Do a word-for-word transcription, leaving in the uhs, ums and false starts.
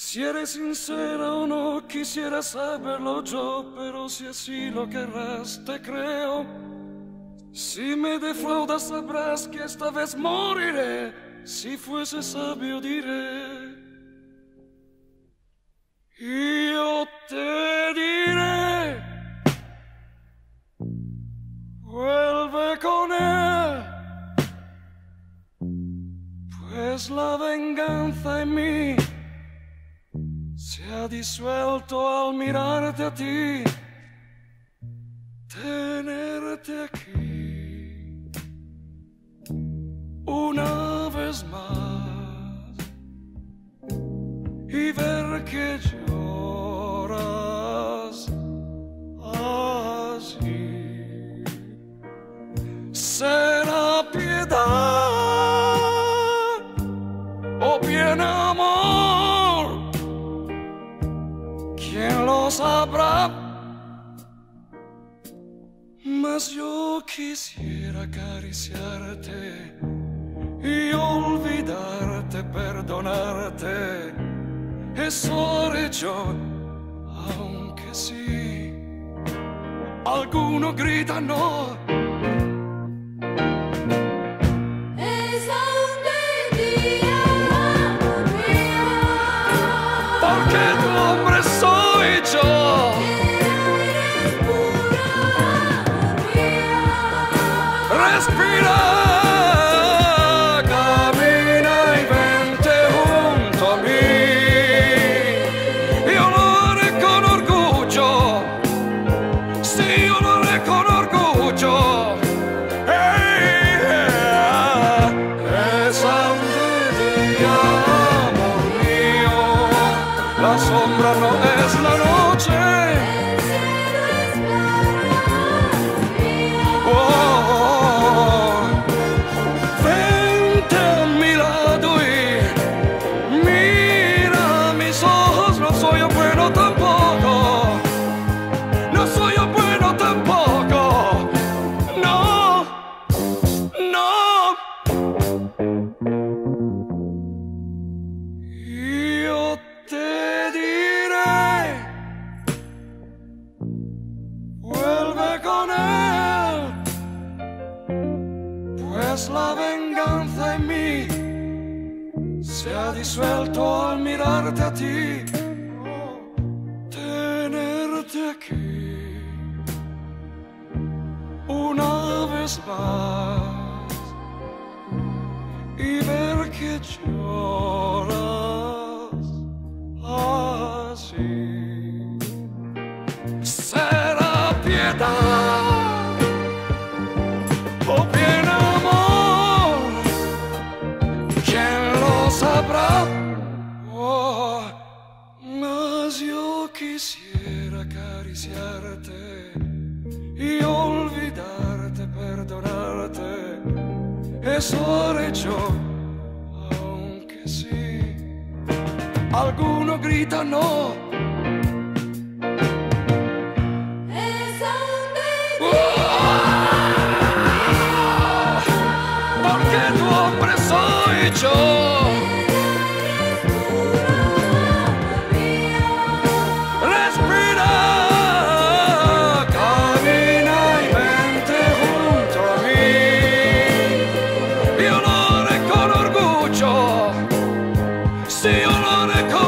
Si eres sincera o no, quisiera saberlo yo, pero si así lo querrás, te creo. Si me defraudas, sabrás que esta vez moriré. Si fuese sabio, diré. Y yo te diré, vuelve con él, pues la venganza en mí se ha disuelto al mirarte a ti, tenerte aquí una vez más y ver que lloras así. ¿Será piedad o bien amor? ¿Quién lo sabrá? Mas yo quisiera acariciarte y olvidarte, perdonarte. Eso haré yo, aunque sí alguno grita no. Porque tu hombre soy yo. Respira, camina y vente junto a mí. Yo lo haré con orgullo, sí, yo lo haré con orgullo. Hey, yeah. Esa día, amor mío, la sombra no es la noche. La venganza en mí se ha disuelto al mirarte a ti, tenerte aquí una vez más y ver que lloras así. Será piedad o bien sabrá, oh, mas yo quisiera acariciarte y olvidarte, perdonarte. Eso haré yo, aunque sí alguno grita no. Porque tu hombre soy yo. See you on the